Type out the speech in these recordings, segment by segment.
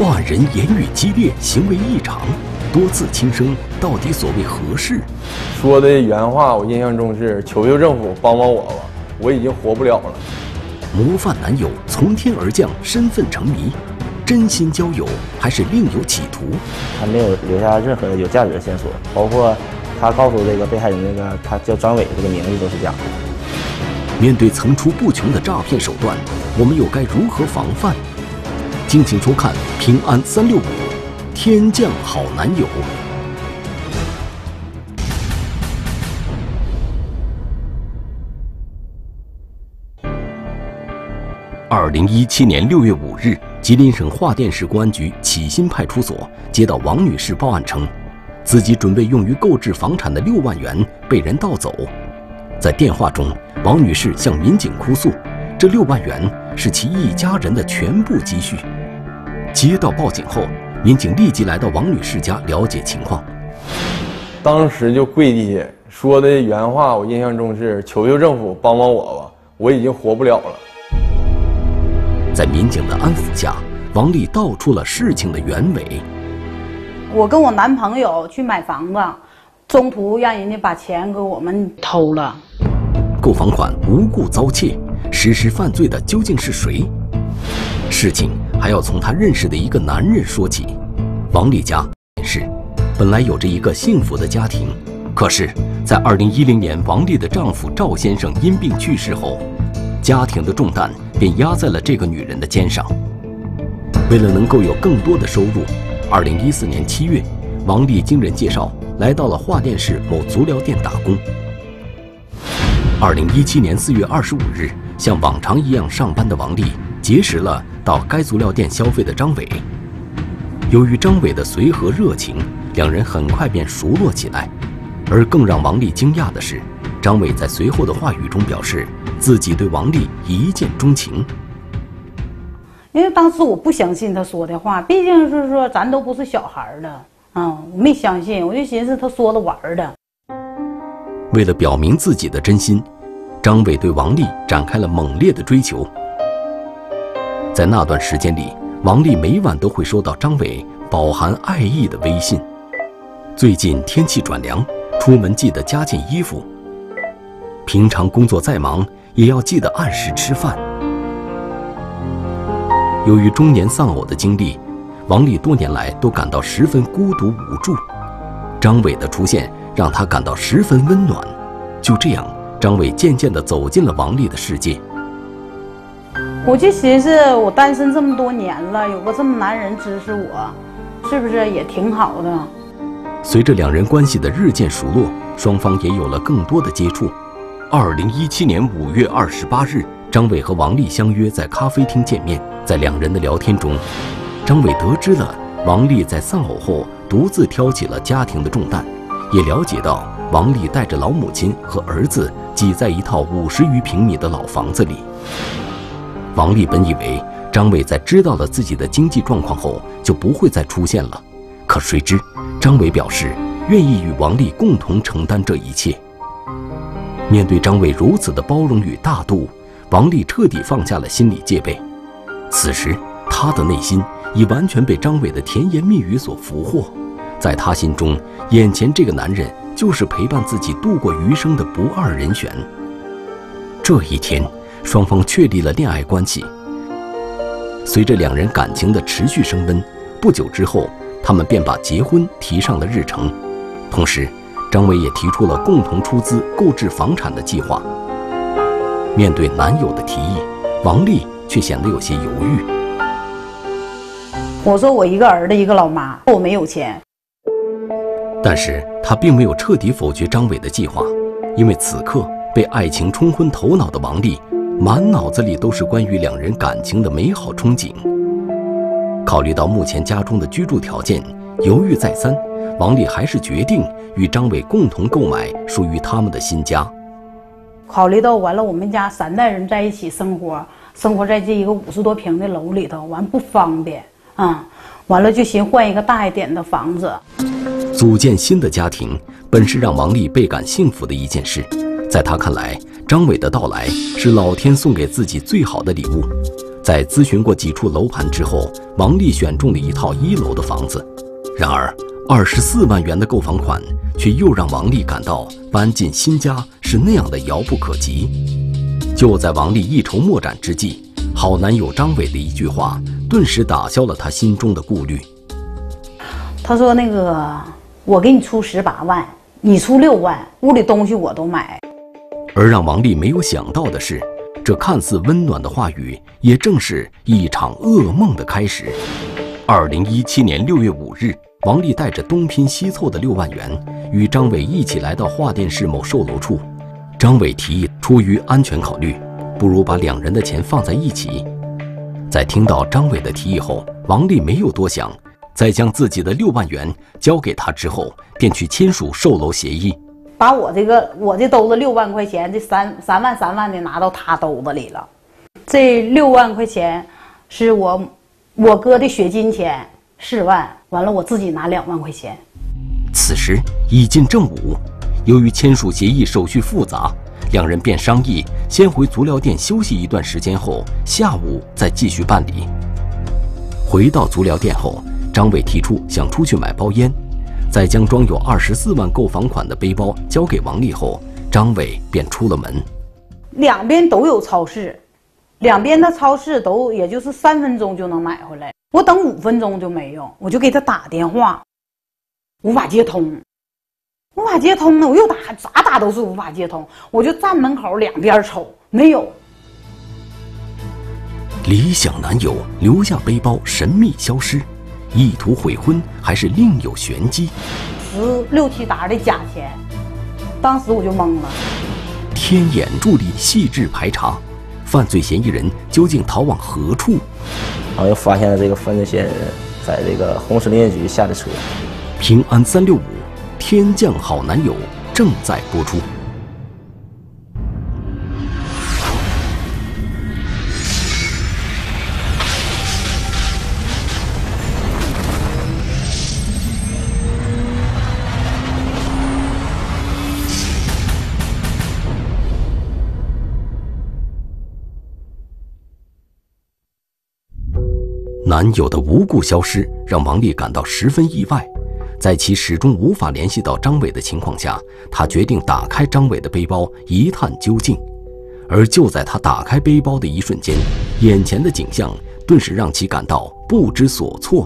报案人言语激烈，行为异常，多次轻生，到底所谓何事？ 说的原话我印象中是求求政府帮帮我吧，我已经活不了了。 模范男友从天而降，身份成谜，真心交友还是另有企图？ 他没有留下任何有价值的线索，包括他告诉这个被害人他叫张伟这个名字都是假的。 面对层出不穷的诈骗手段，我们又该如何防范？敬请收看《平安365》，天降好男友。2017年6月5日，吉林省桦甸市公安局启新派出所接到王女士报案称，自己准备用于购置房产的6万元被人盗走。在电话中，王女士向民警哭诉，这6万元是其一家人的全部积蓄。接到报警后，民警立即来到王女士家了解情况。 当时就跪地下，说的原话我印象中是求求政府帮帮我吧，我已经活不了了。 在民警的安抚下，王丽道出了事情的原委。 我跟我男朋友去买房子，中途让人家把钱给我们偷了。 购房款无故遭窃，实施犯罪的究竟是谁？事情还要从她认识的一个男人说起。王丽家是本来有着一个幸福的家庭，可是，在2010年，王丽的丈夫赵先生因病去世后，家庭的重担便压在了这个女人的肩上。为了能够有更多的收入，2014年7月，王丽经人介绍来到了桦甸市某足疗店打工。2017年4月25日，像往常一样上班的王丽结识了到该足疗店消费的张伟。由于张伟的随和热情，两人很快便熟络起来。而更让王丽惊讶的是，张伟在随后的话语中表示自己对王丽一见钟情。 因为当时我不相信他说的话，毕竟是说咱都不是小孩了，我没相信，我就寻思他说的玩的。 为了表明自己的真心，张伟对王丽展开了猛烈的追求。在那段时间里，王丽每晚都会收到张伟饱含爱意的微信。最近天气转凉，出门记得加件衣服。平常工作再忙，也要记得按时吃饭。由于中年丧偶的经历，王丽多年来都感到十分孤独无助。张伟的出现让她感到十分温暖。就这样，张伟渐渐地走进了王丽的世界。 我就寻思，我单身这么多年了，有个这么男人支持我，是不是也挺好的？ 随着两人关系的日渐熟络，双方也有了更多的接触。2017年5月28日，张伟和王丽相约在咖啡厅见面。在两人的聊天中，张伟得知了王丽在丧偶后独自挑起了家庭的重担，也了解到王丽带着老母亲和儿子挤在一套50余平米的老房子里。王丽本以为张伟在知道了自己的经济状况后就不会再出现了，可谁知张伟表示愿意与王丽共同承担这一切。面对张伟如此的包容与大度，王丽彻底放下了心理戒备。此时她的内心已完全被张伟的甜言蜜语所俘获，在她心中，眼前这个男人就是陪伴自己度过余生的不二人选。这一天，双方确立了恋爱关系。随着两人感情的持续升温，不久之后，他们便把结婚提上了日程。同时，张伟也提出了共同出资购置房产的计划。面对男友的提议，王丽却显得有些犹豫。 我说我一个儿子一个老妈，我没有钱。 但是她并没有彻底否决张伟的计划，因为此刻被爱情冲昏头脑的王丽，满脑子里都是关于两人感情的美好憧憬。考虑到目前家中的居住条件，犹豫再三，王丽还是决定与张伟共同购买属于他们的新家。 考虑到完了，我们家3代人在一起生活在这一个50多平的楼里头，完不方便完了就寻换一个大一点的房子。 组建新的家庭本是让王丽倍感幸福的一件事，在她看来，张伟的到来是老天送给自己最好的礼物。 在咨询过几处楼盘之后，王丽选中了一套1楼的房子。然而，24万元的购房款却又让王丽感到搬进新家是那样的遥不可及。就在王丽一筹莫展之际，好男友张伟的一句话顿时打消了她心中的顾虑。 他说：“那个，我给你出18万，你出6万，屋里东西我都买。” 而让王丽没有想到的是，这看似温暖的话语，也正是一场噩梦的开始。2017年6月5日，王丽带着东拼西凑的6万元，与张伟一起来到桦甸市某售楼处。张伟提议，出于安全考虑，不如把2人的钱放在一起。在听到张伟的提议后，王丽没有多想，在将自己的6万元交给他之后，便去签署售楼协议。 把我这兜子6万块钱，这3万的拿到他兜子里了。这6万块钱是我哥的血金钱4万，完了我自己拿2万块钱。 此时已近正午，由于签署协议手续复杂，2人便商议先回足疗店休息一段时间后，下午再继续办理。回到足疗店后，张伟提出想出去买包烟。在将装有24万购房款的背包交给王丽后，张伟便出了门。 两边都有超市，两边的超市都也就是3分钟就能买回来。我等5分钟就没有，我就给他打电话，无法接通，无法接通呢，我又打，咋打都是无法接通，我就站门口两边瞅，没有。 理想男友留下背包神秘消失，意图悔婚还是另有玄机 ？16、17沓的假钱，当时我就懵了。 天眼助力细致排查，犯罪嫌疑人究竟逃往何处？ 然后又发现了这个犯罪嫌疑人在这个红石林业局下的车。 平安365，天降好男友正在播出。男友的无故消失让王丽感到十分意外，在其始终无法联系到张伟的情况下，她决定打开张伟的背包一探究竟。而就在她打开背包的一瞬间，眼前的景象顿时让其感到不知所措。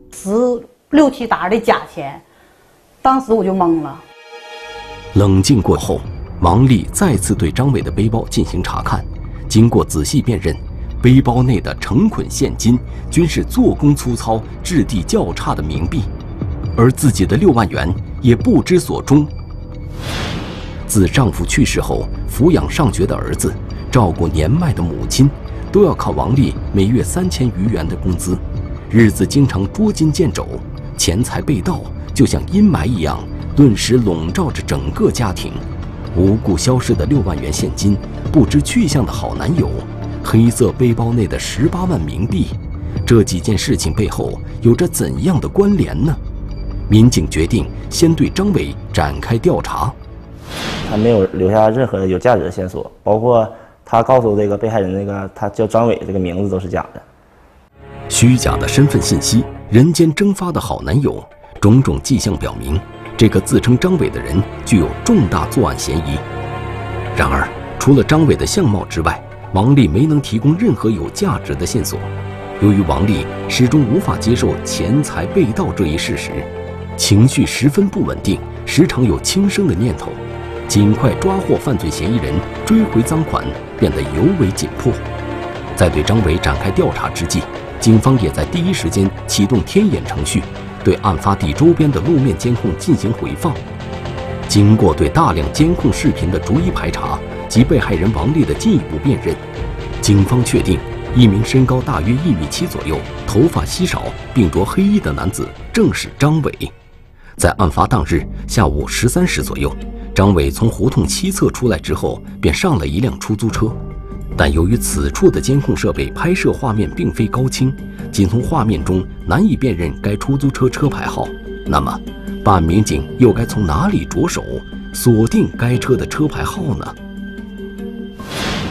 16、17沓的假钱，当时我就懵了。 冷静过后，王丽再次对张伟的背包进行查看，经过仔细辨认，背包内的成捆现金均是做工粗糙、质地较差的冥币，而自己的6万元也不知所终。自丈夫去世后，抚养上学的儿子，照顾年迈的母亲，都要靠王丽每月3000余元的工资，日子经常捉襟见肘，钱财被盗就像阴霾一样，顿时笼罩着整个家庭。无故消失的6万元现金，不知去向的好男友，黑色背包内的18万冥币，这几件事情背后有着怎样的关联呢？民警决定先对张伟展开调查。 他没有留下任何有价值的线索，包括他告诉这个被害人他叫张伟这个名字都是假的。 虚假的身份信息，人间蒸发的好男友，种种迹象表明，这个自称张伟的人具有重大作案嫌疑。然而，除了张伟的相貌之外，王丽没能提供任何有价值的线索。由于王丽始终无法接受钱财被盗这一事实，情绪十分不稳定，时常有轻生的念头。尽快抓获犯罪嫌疑人，追回赃款变得尤为紧迫。在对张伟展开调查之际，警方也在第一时间启动天眼程序，对案发地周边的路面监控进行回放。经过对大量监控视频的逐一排查及被害人王丽的进一步辨认，警方确定一名身高大约1.7米左右、头发稀少并着黑衣的男子正是张伟。在案发当日下午13时左右，张伟从胡同西侧出来之后，便上了一辆出租车。但由于此处的监控设备拍摄画面并非高清，仅从画面中难以辨认该出租车车牌号。那么，办案民警又该从哪里着手锁定该车的车牌号呢？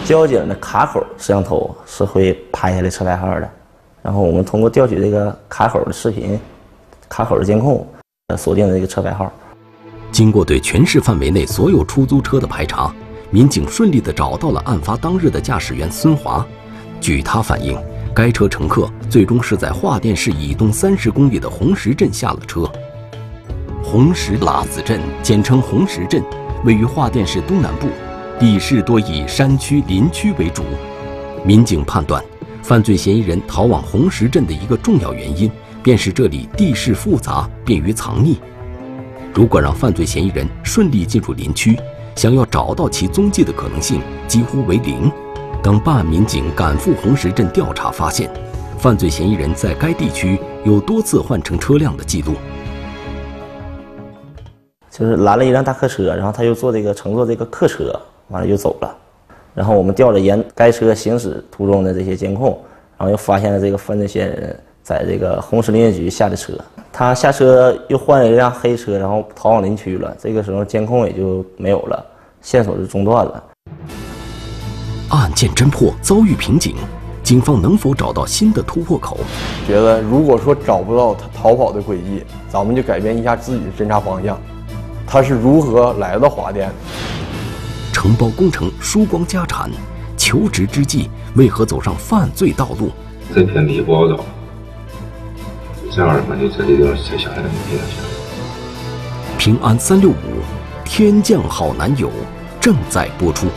交警的卡口摄像头是会拍下来车牌号的，然后我们通过调取这个卡口的视频、卡口的监控，锁定了这个车牌号。 经过对全市范围内所有出租车的排查，民警顺利地找到了案发当日的驾驶员孙华。据他反映，该车乘客最终是在桦甸市以东30公里的红石镇下了车。红石喇子镇简称红石镇，位于桦甸市东南部，地势多以山区、林区为主。民警判断，犯罪嫌疑人逃往红石镇的一个重要原因，便是这里地势复杂，便于藏匿。如果让犯罪嫌疑人顺利进入林区，想要找到其踪迹的可能性几乎为零。等办案民警赶赴红石镇调查，发现犯罪嫌疑人在该地区有多次换乘车辆的记录。 就是拦了一辆大客车，然后他又乘坐这个客车，完了就走了。然后我们调了沿该车行驶途中的这些监控，然后又发现了这个犯罪嫌疑人在这个红石林业局下的车。他下车又换了一辆黑车，然后逃往林区了。这个时候监控也就没有了，线索就中断了。 案件侦破遭遇瓶颈，警方能否找到新的突破口？ 觉得如果说找不到他逃跑的轨迹，咱们就改变一下自己的侦查方向。他是如何来到桦甸的？ 承包工程输光家产，求职之际为何走上犯罪道路？ 这偏僻不好找，这样的话就这地方才想起来你别想。 平安365，天降好男友正在播出。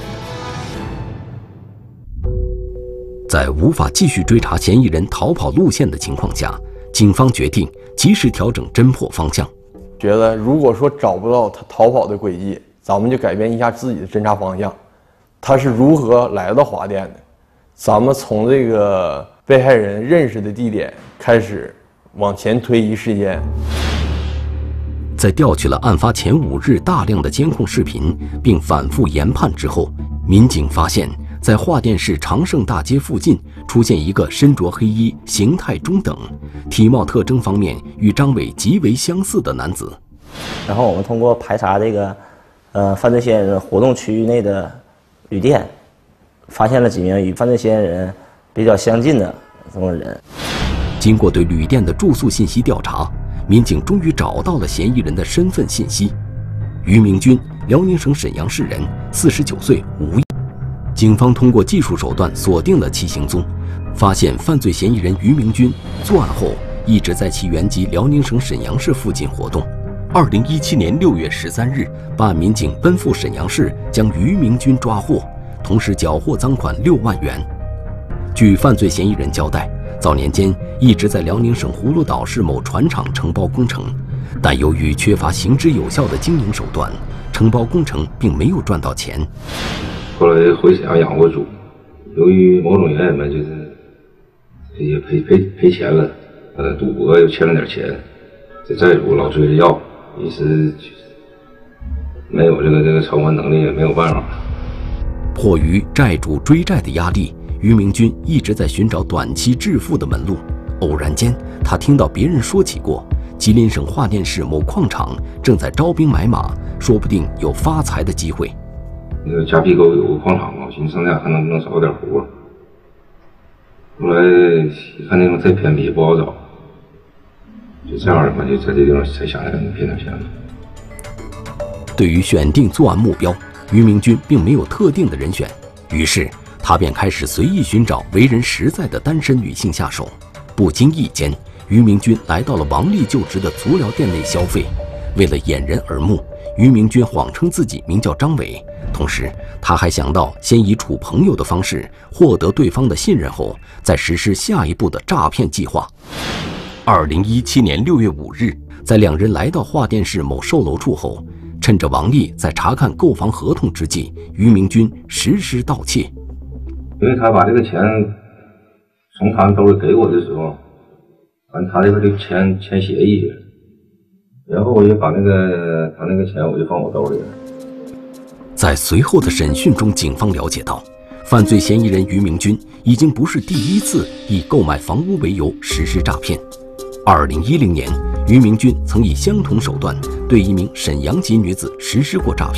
在无法继续追查嫌疑人逃跑路线的情况下，警方决定及时调整侦破方向。 觉得如果说找不到他逃跑的轨迹，咱们就改变一下自己的侦查方向。他是如何来到桦甸的？咱们从这个被害人认识的地点开始往前推移时间。 在调取了案发前5日大量的监控视频，并反复研判之后，民警发现，在桦甸市长盛大街附近出现一个身着黑衣、形态中等、体貌特征方面与张伟极为相似的男子。 然后我们通过排查这个犯罪嫌疑人活动区域内的旅店，发现了几名与犯罪嫌疑人比较相近的这么人。 经过对旅店的住宿信息调查，民警终于找到了嫌疑人的身份信息：于明军，辽宁省沈阳市人，49岁，无业。警方通过技术手段锁定了其行踪，发现犯罪嫌疑人于明军作案后一直在其原籍辽宁省沈阳市附近活动。2017年6月13日，办案民警奔赴沈阳市，将于明军抓获，同时缴获赃款6万元。据犯罪嫌疑人交代，早年间一直在辽宁省葫芦岛市某船厂承包工程，但由于缺乏行之有效的经营手段，承包工程并没有赚到钱。 后来回沈阳养过猪，由于某种原因吧，就是也赔钱了，赌博又欠了点钱，这债主老追着要，一时没有这个偿还能力，也没有办法。 迫于债主追债的压力，于明军一直在寻找短期致富的门路。偶然间，他听到别人说起过吉林省桦甸市某矿场正在招兵买马，说不定有发财的机会。 那个夹皮沟有个矿场嘛，寻思上那看能不能找点活。后来一看那地方太偏僻不好找，就这样的话就在这地方才想起来骗点钱了。 对于选定作案目标，于明军并没有特定的人选，于是他便开始随意寻找为人实在的单身女性下手。不经意间，于明军来到了王丽就职的足疗店内消费。为了掩人耳目，于明军谎称自己名叫张伟，同时他还想到先以处朋友的方式获得对方的信任后，再实施下一步的诈骗计划。2017年6月5日，在两人来到桦甸市某售楼处后，趁着王丽在查看购房合同之际，于明军实施盗窃。 因为他把这个钱从他兜里给我的时候，完他这边就签协议，然后我就把他那个钱我就放我兜里了。 在随后的审讯中，警方了解到，犯罪嫌疑人于明军已经不是第一次以购买房屋为由实施诈骗。2010年，于明军曾以相同手段对一名沈阳籍女子实施过诈骗，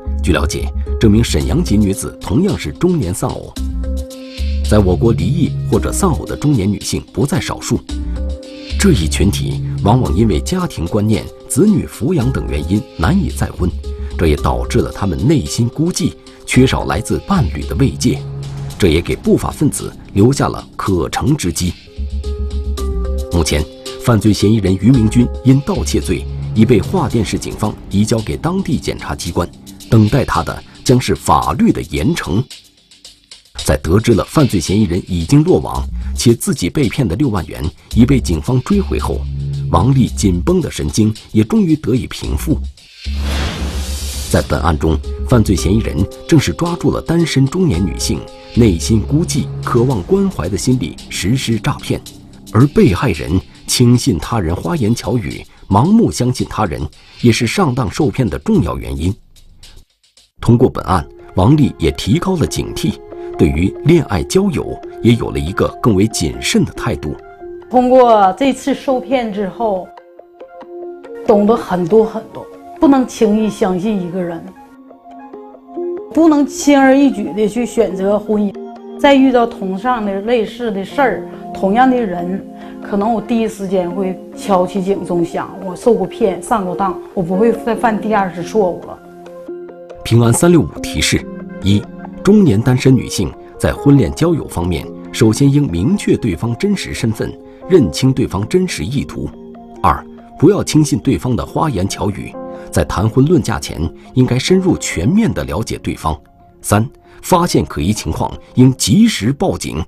据了解，这名沈阳籍女子同样是中年丧偶。在我国，离异或者丧偶的中年女性不在少数。这一群体往往因为家庭观念、子女抚养等原因难以再婚，这也导致了她们内心孤寂，缺少来自伴侣的慰藉，这也给不法分子留下了可乘之机。目前，犯罪嫌疑人于明军因盗窃罪已被桦甸市警方移交给当地检察机关，等待他的将是法律的严惩。在得知了犯罪嫌疑人已经落网，且自己被骗的6万元已被警方追回后，王丽紧绷的神经也终于得以平复。在本案中，犯罪嫌疑人正是抓住了单身中年女性内心孤寂、渴望关怀的心理实施诈骗，而被害人轻信他人花言巧语，盲目相信他人，也是上当受骗的重要原因。通过本案，王丽也提高了警惕，对于恋爱交友也有了一个更为谨慎的态度。 通过这次受骗之后，懂得很多，不能轻易相信一个人，不能轻而易举的去选择婚姻。再遇到同样的类似的事儿，同样的人，可能我第一时间会敲起警钟，想我受过骗，上过当，我不会再犯第2次错误了。 平安365提示：一、中年单身女性在婚恋交友方面，首先应明确对方真实身份，认清对方真实意图。2、不要轻信对方的花言巧语，在谈婚论嫁前，应该深入全面地了解对方。3、发现可疑情况，应及时报警。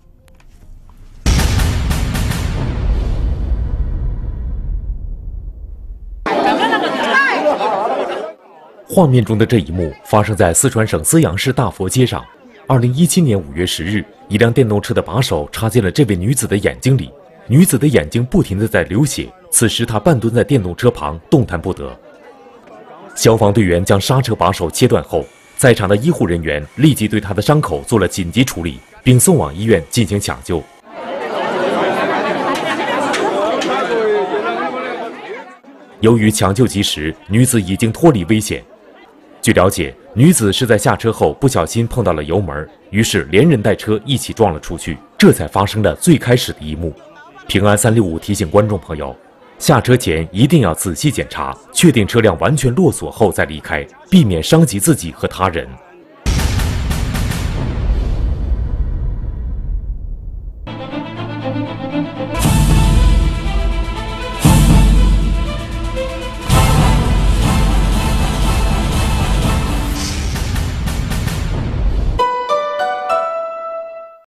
画面中的这一幕发生在四川省资阳市大佛街上。2017年5月10日，一辆电动车的把手插进了这位女子的眼睛里，女子的眼睛不停地在流血，此时她半蹲在电动车旁，动弹不得。消防队员将刹车把手切断后，在场的医护人员立即对她的伤口做了紧急处理，并送往医院进行抢救。由于抢救及时，女子已经脱离危险。据了解，女子是在下车后不小心碰到了油门，于是连人带车一起撞了出去，这才发生了最开始的一幕。平安365提醒观众朋友，下车前一定要仔细检查，确定车辆完全落锁后再离开，避免伤及自己和他人。